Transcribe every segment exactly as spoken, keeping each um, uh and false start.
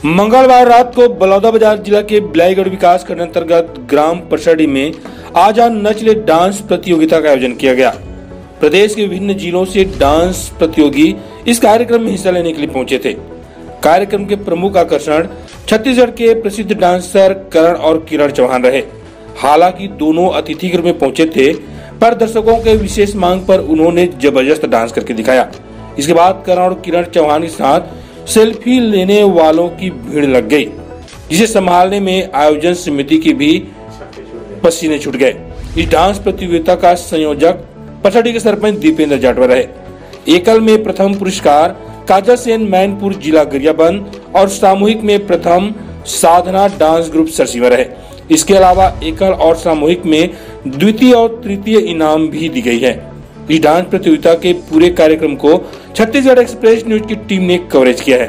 मंगलवार रात को बलौदाबाजार जिला के बिलाईगढ़ विकास खंड अंतर्गत ग्राम परसडी में आज नचले डांस प्रतियोगिता का आयोजन किया गया। प्रदेश के विभिन्न जिलों से डांस प्रतियोगी इस कार्यक्रम में हिस्सा लेने के लिए पहुंचे थे। कार्यक्रम के प्रमुख आकर्षण छत्तीसगढ़ के प्रसिद्ध डांसर करण और किरण चौहान रहे। हालांकि दोनों अतिथि गृह में पहुंचे थे, पर दर्शकों के विशेष मांग पर उन्होंने जबरदस्त डांस करके दिखाया। इसके बाद करण और किरण चौहान के साथ सेल्फी लेने वालों की भीड़ लग गई, जिसे संभालने में आयोजन समिति की भी पसीने छूट गए। इस डांस प्रतियोगिता का संयोजक परसडी के सरपंच दीपेंद्र जाटवा रहे। एकल में प्रथम पुरस्कार काजल सेन मैनपुर जिला गरियाबंद और सामूहिक में प्रथम साधना डांस ग्रुप सरसीवा रहे। इसके अलावा एकल और सामूहिक में द्वितीय और तृतीय इनाम भी दी गई है। इस डांस प्रतियोगिता के पूरे कार्यक्रम को छत्तीसगढ़ एक्सप्रेस न्यूज की टीम ने कवरेज किया है।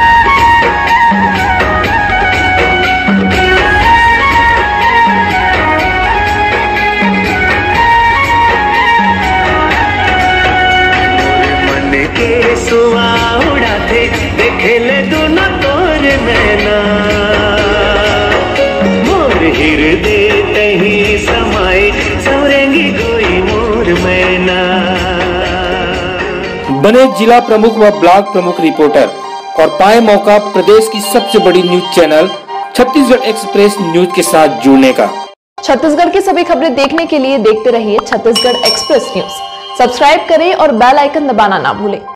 मन के सुआ उड़ाते देखे ले दोनों तोर नैना, मोर हृदय कहीं समाए सौरेंगी कोई मोर मैना। बने जिला प्रमुख व ब्लॉक प्रमुख रिपोर्टर और पाए मौका प्रदेश की सबसे बड़ी news channel Chhattisgarh express news के साथ जुड़ने का। छत्तीसगढ़ की सभी खबरें देखने के लिए देखते रहिए छत्तीसगढ़ एक्सप्रेस न्यूज। सब्सक्राइब करें और बेल आइकन दबाना ना भूलें।